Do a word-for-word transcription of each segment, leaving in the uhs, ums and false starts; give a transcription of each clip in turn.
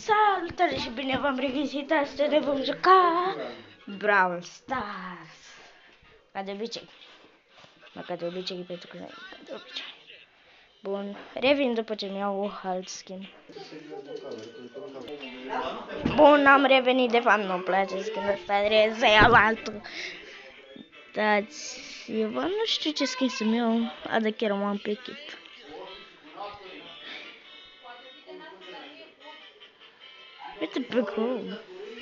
Salutare și bine v-am regăsit, astăzi ne vom juca Brawl Stars. Ca de obicei. Mă, ca de obicei, pentru că ca de obicei. Bun, revin după ce mi-au alt skin. Bun, am revenit, de fapt nu-mi place skin ăsta, trebuie să iau altul. Dați-vă, nu știu ce skin să-mi iau, a, de chiar m-am pe echip. Uite pe cum.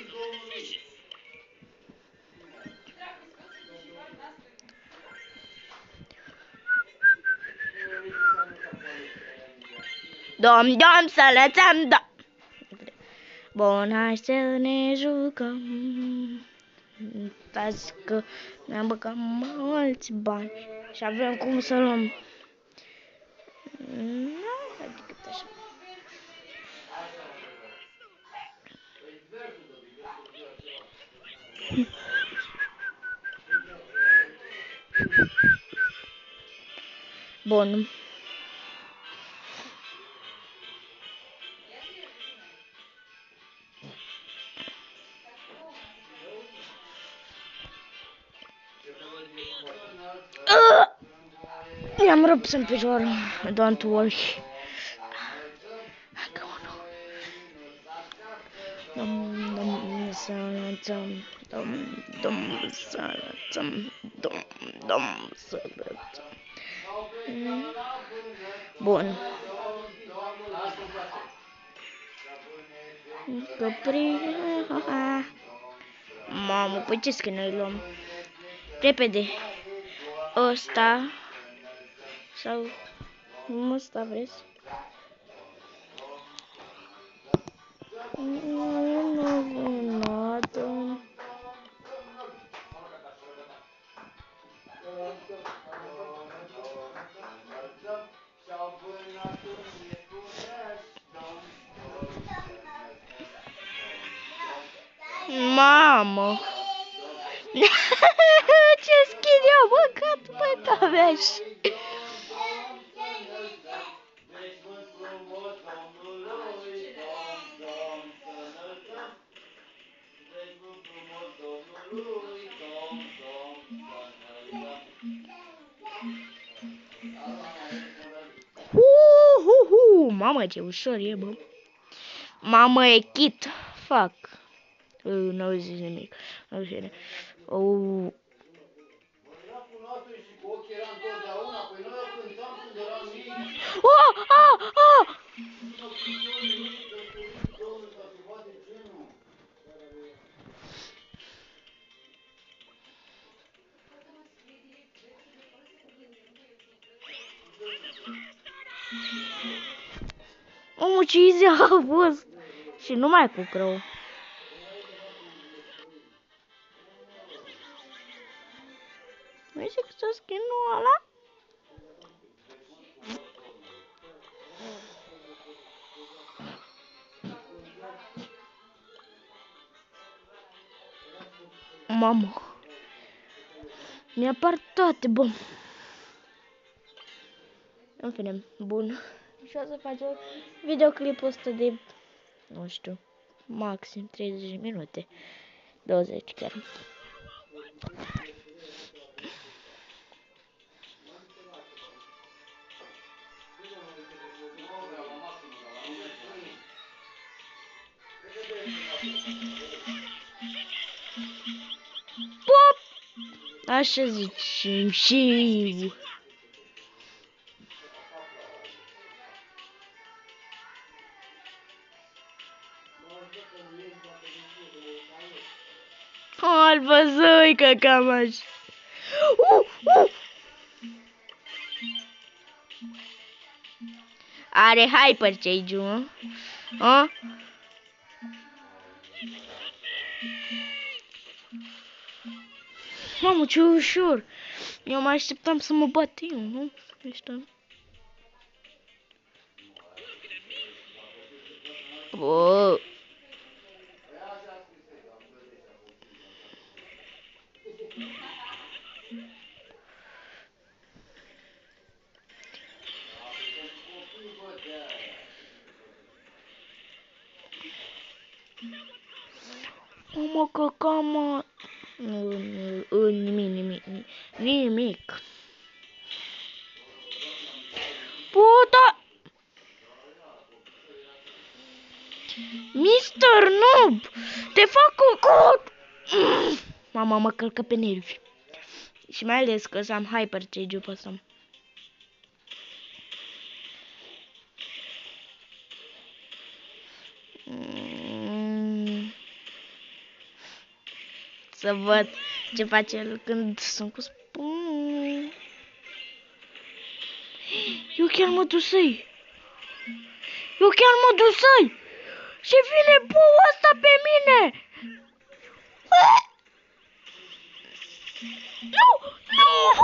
Dom, dom, să lăsăm, dom. Bun, hai să ne jucăm. Stați că ne-am băgat mulți bani și avem cum să luăm. Adică așa. Bun. I-am rupt în picior. Don't worry. Încă unul. Dom, dom, să lăsăm. Dom, dom, să lăsăm. Dom, dom, să lăsăm. Bun. Căprine, ha-ha. Mamă, păi ce skin noi luăm? Repede. Ăsta. Sau ăsta vreți? Nu, nada. Mamă! Ce skin i-a băgat pe taveaș! Uhuhu, mamă, ce ușor e, bă. Mamă, e kit. Fuck. Uh, nu au zis nimic. Nu știu. Oh. Oh, ah, ah. Omul, ce easy a fost. Și numai cu crău. Nu zic să skin-ul ăla? Mamă. Mi-apar toate, bă. În fine, bun. Și o să facem videoclipul ăsta de, nu știu, maxim treizeci de minute. douăzeci chiar. Pop! Așa zicem și... Albă zoică cam așa. Uh, uh. Are hyper change, mă. A? Mamă, ce ușor. Eu mai așteptam să mă bat eu, nu? Ăștia. Bă. Mă căcam, mă. Nu, nu, nu, nimic, nimic, nimic. Puta! mister Noob! Te fac cocot! Mama mă călcă pe nervi. Și mai ales că să am hyper change-ul pe ăsta. Să văd ce face el când sunt cu spun. Eu chiar mă dusăi. Eu chiar mă dusăi. Și vine bou ăsta pe mine. Nu! Nu!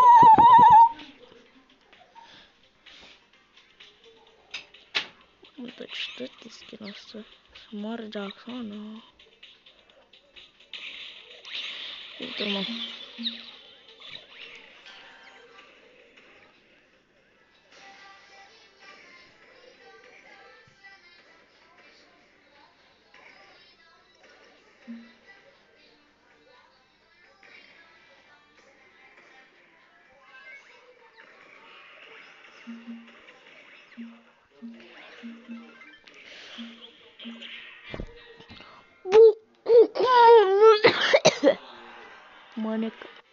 Uite ce tot skin-ul ăsta. Să moară de acolo. Uite-mă. Bu, cu, cu, mănec.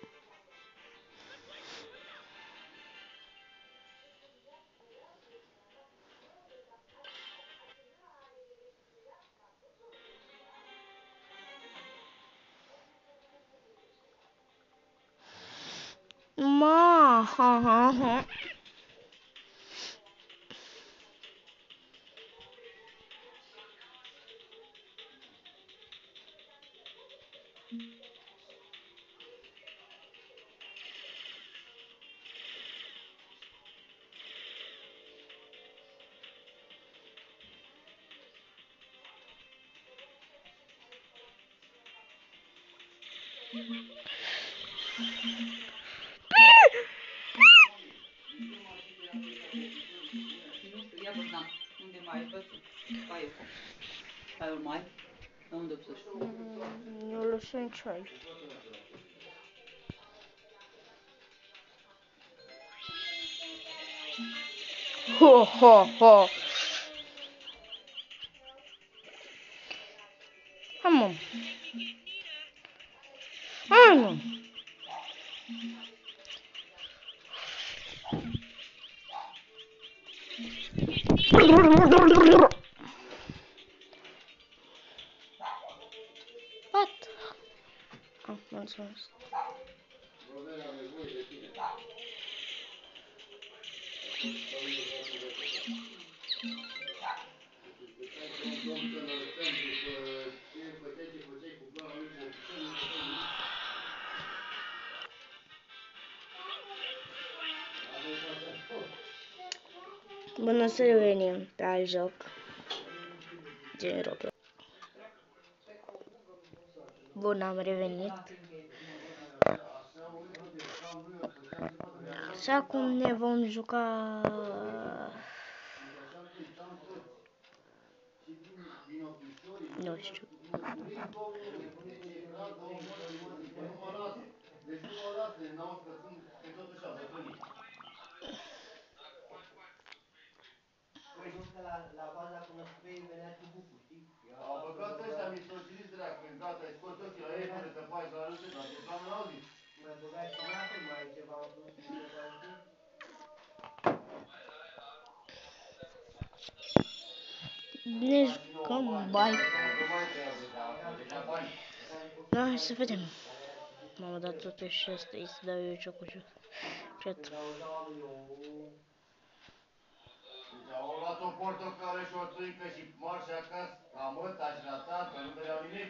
Ma, ha, ha, ha. Ia Bogdan, unde mai ai văzut? Ai eu. Ai un mai? De unde pus? Eu lăsă în ceai. Ho, ho, ho. Hai, mă. Hai, mă. What? Ah, mulțumesc. Bună să revenim pe alt joc din Roblox. Bun, am revenit. Și acum ne vom juca... Nu știu. Deci nu mă lasă, n-auzi că sunt pe tot așa, bătrânii. Păi nu că la, la baza cu năspei venea tribuful, știi? Au băgat ăștia misoginiți dracu, când gata, îi scot ochii la ei, până să faci la râse, dar toți oamenii n-au zis. Mai băga și lapte, mai ceva în plus, nu ceva, știi? Ne jucăm bai. Da, hai să vedem. M-am dat totuși ăsta, îi să dau eu jocul jos. Cred. Deci au luat o portocală și o țuică și marș acasă la măta și la tată, nu dădeau nimic.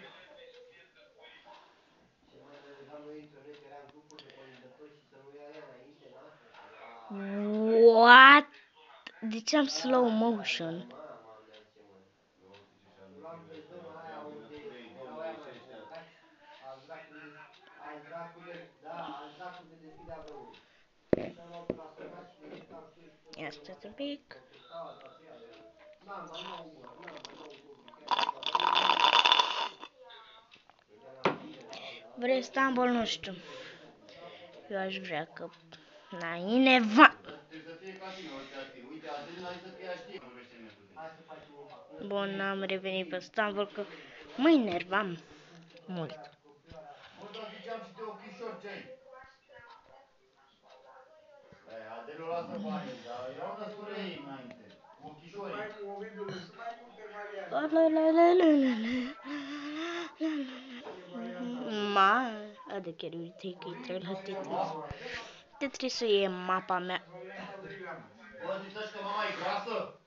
Ce mai ne rugam noi între noi că eram grupuri de părindători și să nu ia ea înainte noastră. What? De ce am slow motion? Mama mea, ce mă. Luam pe zona aia unde erau aia mai bogați, alți dracuri de, alți dracuri, da, alți dracuri de deschidea vrăului. Și am luat pe la sărac și le jucam și eu și tot Ia felul stați un ăsta. pic. Portocală, toate alea. N-am mai nou măr, n-am mai nou gobi, chiar ceva, dar nu nimic. Vrei Istanbul, nu știu. Eu aș vrea că... Na, Ineva. Trebuie să fie ca tine, ăștia știi. Uite, Adelina aici să fie știe. Vorbește nimeni cu tine. Bun, am revenit pe Istanbul că mă enervam mult. Mă, dar ziceam și de ochișori ce ai? Băi, Adelu, lasă banii, dar erau destule ei înainte. Cu ochișorii. Mai movidule, sunt mai multe variante. La la la la la la E varianta. la. Ma, adă chiar uite că îi trebuie la Tetris. Tetrisul e mapa mea. Varianta Brigama. Bă, ziceți că mama e grasă?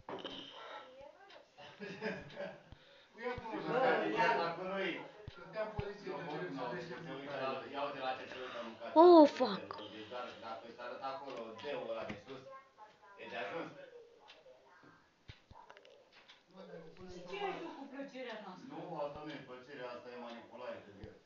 Ia acolo, Bă, să ia acolo e. să dea poliție Nu de pot ce cum să au dește se uită mâncare. la... Ia uite la ce se uită mâncat. Oh, fuck. Deci doar dacă îți arăt acolo deul ăla de sus, e de ajuns. Și ce ai tu cu plăcerea noastră? Nu, asta nu e plăcere, asta e manipulare de viață.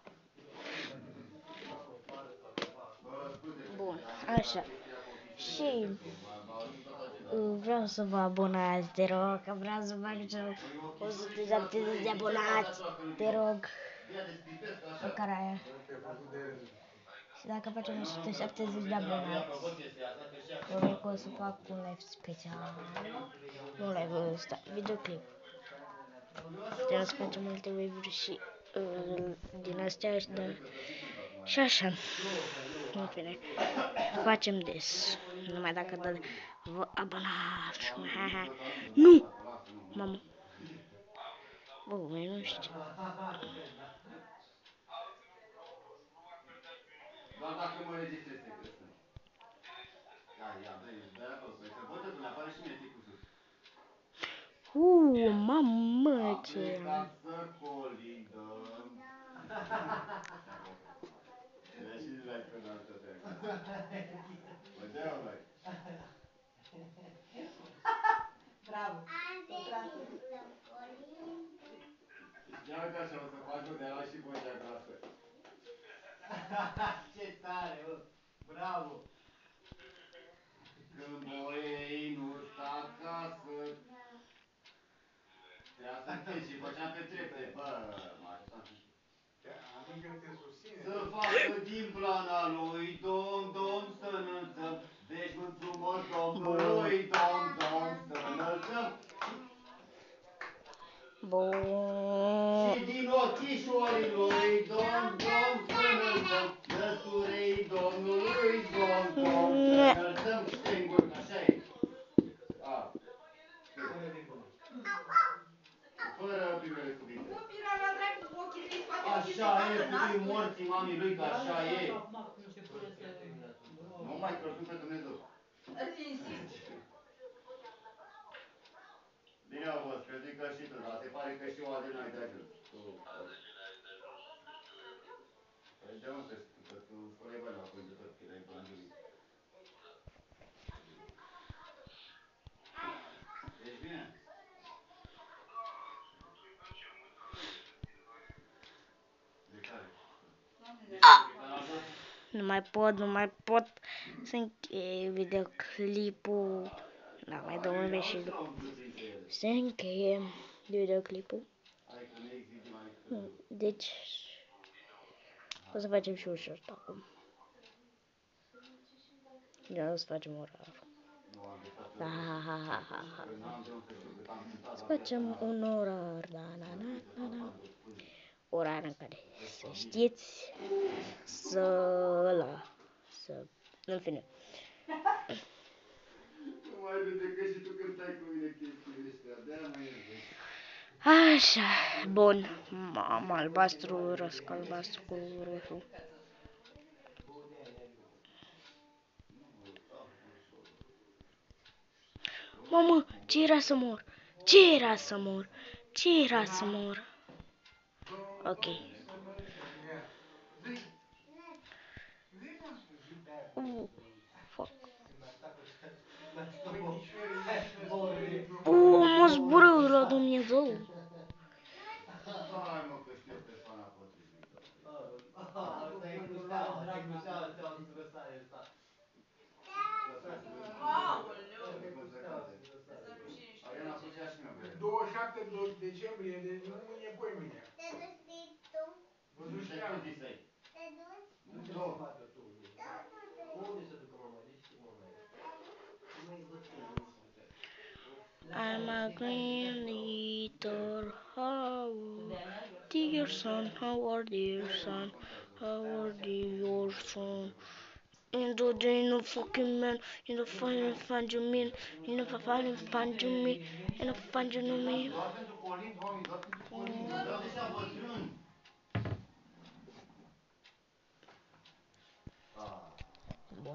Bă, scuze, Bun, am așa. chestia cu ochișorii. Și M-a ajuns tot agenda. uh, vreau să vă abonați, te rog, că vreau să fac cel o sută șaptezeci de abonați, te rog, Ia de spipesc așa. în care aia. Te-ai făcut de râs. Și dacă facem o sută șaptezeci de abonați, probabil că o să fac un live special, nu live ăsta, videoclip. Putem să facem multe live-uri și uh, din astea, dar și așa, în fine, facem des, numai dacă dă, vă abonați, ha, ha. Nu, mamă, bă, mai nu știu, Doar dacă mă registrez, că sunt. Ia, ia, dă-i, dă-i acolo, păi să văd că mi-apare și mie ticul sus. uh, mamă, A ce plecat să colindăm. Deși l-ai penal să treacă. Bă, dă-o, băi. Bravo. Ia uite așa, o să fac o de la și vocea grasă. Ce tare, bă! Bravo! Când boiei nu sta acasă, trebuia să întind și făceam pe trepte. Bă, mă ajutam să întind. Adică te susține. Să facă din plana lui Dom, Dom, să înălțăm veșmânt frumos Domnului, Dom, Dom, să înălțăm. bun. Și din ochișorii lui Dom, Dom, să înălțăm năsturei Domnului, Dom, Dom, să înălțăm singur, așa e. A. Fără primele cuvinte. Nu mira la dracu cu ochii tăi, scoate ochii Așa tăi, e, facă cu nasul. morții mamii lui, că așa e. Acum când începură să... Nu mai căzut pe Dumnezeu. Îți insist. Bine au fost, că zic că și tu, dar se pare că și o Adela ai de ajuns. Tu, păi de unde știi tu, că tu scolai bani la conducător, că erai evangelist. Ești bine? De care? De canal doi? Nu mai pot, nu mai pot să încheie videoclipul. Da, mai două minute și se încheie videoclipul. Adică ne exigim aici. Hmm, deci, o să facem și un short acum. Da, o să facem orar. Da, ha, ha, ha, ha, ha. O să facem un orar, da, da, da, da, da. Orar în care să știți să la, să, în fine. Nu mai râde că și tu cântai cu mine chestiile astea, de-aia mă ierți. Așa, bun, mamă, albastru, răsc albastru cu roșu. Mamă, ce era să mor? Ce era să mor? Ce era să mor? Ok. Uh, fuck. Uh, mă zbură la Dumnezeu. Hai mă, că știu persoana potrivită. Asta e cu steaua, asta e cu steaua, steaua să răsare ăsta. Aoleu. Asta e cu steaua să răsare. Să rușine și Ariana a pus ea și mea bere. douăzeci și șapte decembrie, deci nu mâine, poi mâine. Te duci tu? Văzut și Te am. duci să-i. Nu ce să facă tu, nu. Unde să ducă mama? De ce să mama? Nu mai e bătrân, nu putea. I'm a green little flower, dear son, how are dear son, how are dear son? In the day no fucking man, in the fire find you mean, in the fire find you me, in the find you know me. Doar pentru colinde, oameni, doar pentru colinde. Vreau de ăștia bătrâni. Ah. Bun.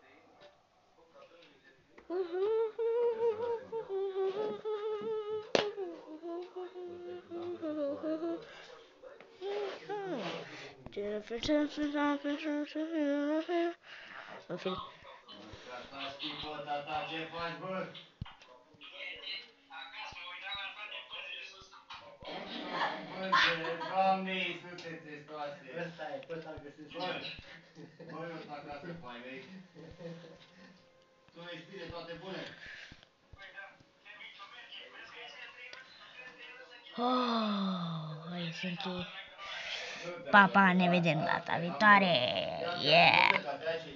În fine. Tata, știi, bă, tata, ce faci, bă? Pânzele, Doamne Iisuse Hristoase! Ăsta e, pe ăsta-l găsesc Bă, bă, eu sunt acasă, pai mei. Tu ești bine, toate bune? Oh, hai să închei. Nu te-am Pa, pa, dat, ne da, vedem da, data am viitoare. Ia, ia, Yeah! ia, ia, ia, ia,